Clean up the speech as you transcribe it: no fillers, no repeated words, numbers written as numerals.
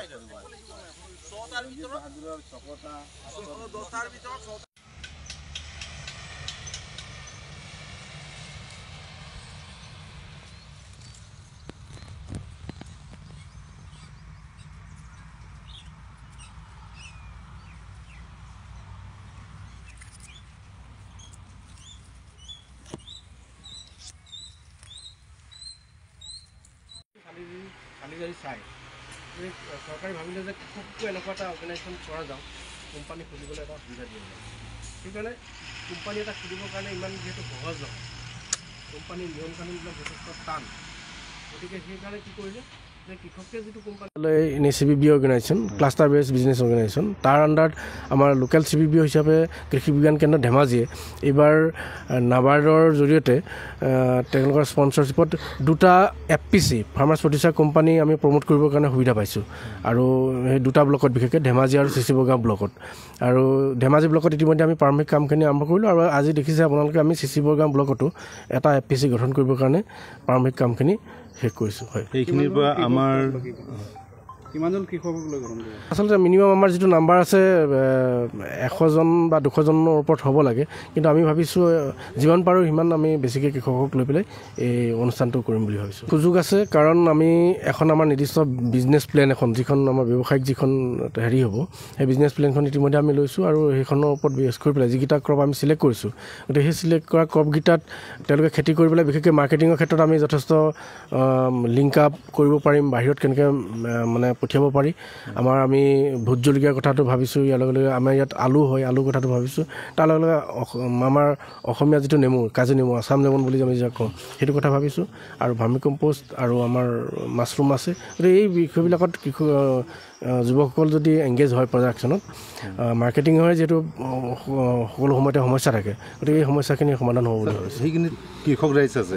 চৰকাৰে ভাবিলে যে খুবকৈ এনেকুৱা এটা অৰ্গেনাইজেশ্যন কৰা যাওক কোম্পানী খুলিবলৈ এটা সুবিধা দিয়া যায় সেইকাৰণে কোম্পানী এটা খুলিবৰ কাৰণে ইমান যিহেতু সহজ নহয় কোম্পানীৰ নিয়ম কানুনবিলাক যথেষ্ট টান গতিকে সেইকাৰণে কি কৰিলে যে কৃষকে যিটো কোম্পানী এনে CBB organisation cluster based business organisation তাৰ আণ্ডাৰত আমাৰ লোকেল CBB হিচাপে কৃষি বিজ্ঞান কেন্দ্ৰ ধেমাজিয়ে এইবাৰ নাবাৰ্ডৰ জৰিয়তে তেওঁলোকৰ স্পনচৰশ্বিপত দুটা FPC ফাৰ্মাৰ্ছ প্ৰডিউচাৰ কোম্পানী আমি প্ৰমোট কৰিবৰ কাৰণে সুবিধা পাইছোঁ আৰু সেই দুটা ব্লকত বিশেষকৈ ধেমাজি আৰু চিচিবগাঁও ব্লকত আৰু ধেমাজি ব্লকত ইতিমধ্যে আমি প্ৰাৰম্ভিক কামখিনি আৰম্ভ কৰিলোঁ আৰু আজি দেখিছে আপোনালোকে আমি চিচিবগাঁও ব্লকতো এটা FPC গঠন কৰিবৰ কাৰণে প্ৰাৰম্ভিক কামখিনি শেষ কৰিছোঁ হয় এইখিনিৰ পৰা আমাৰ কিমানজন কৃষকক লৈ গঠন কৰিব আচলতে মিনিমাম আমাৰ যিটো নাম্বাৰ আছে 100 জন বা 200 জনৰ ওপৰত হ'ব লাগে কিন্তু আমি ভাবিছোঁ যিমান পাৰোঁ সিমান আমি বেছিকৈ কৃষকক লৈ পেলাই এই অনুষ্ঠানটো কৰিম বুলি ভাবিছোঁ সুযোগ আছে কাৰণ আমি এখন আমাৰ নিৰ্দিষ্ট বিজনেছ প্লেন এখন যিখন আমাৰ ব্যৱসায়িক যিখন হেৰি হ'ব সেই বিজনেছ প্লেনখন ইতিমধ্যে আমি লৈছোঁ আৰু সেইখনৰ ওপৰত বেছ কৰি পেলাই যিকেইটা ক্ৰপ আমি চিলেক্ট কৰিছোঁ গতিকে সেই চিলেক্ট কৰা ক্ৰপকেইটাত তেওঁলোকে খেতি কৰি পেলাই বিশেষকৈ মাৰ্কেটিঙৰ ক্ষেত্ৰত আমি যথেষ্ট লিংক আপ কৰিব পাৰিম বাহিৰত কেনেকৈ মানে পঠিয়াব পাৰি আমাৰ আমি ভোট জলকীয়াৰ কথাটো ভাবিছোঁ ইয়াৰ লগে লগে আমাৰ ইয়াত আলু হয় আলু কথাটো ভাবিছোঁ তাৰ লগে লগে আমাৰ অসমীয়া যিটো নেমু কাজি নেমু আছাম লেমন বুলি আমি যাক কওঁ সেইটো কথা ভাবিছোঁ আৰু ভাৰ্মি কম্প'ষ্ট আৰু আমাৰ মাছৰুম আছে গতিকে এই বিষয়বিলাকত যুৱকসকল যদি এংগেজ হয় প্ৰডাকশ্যনত মাৰ্কেটিং হয় যিহেতু সকলো সময়তে সমস্যা থাকে গতিকে এই সমস্যাখিনি সমাধান হ'ব বুলি ভাবিছোঁ সেইখিনি কৃষক ৰাইজ আছে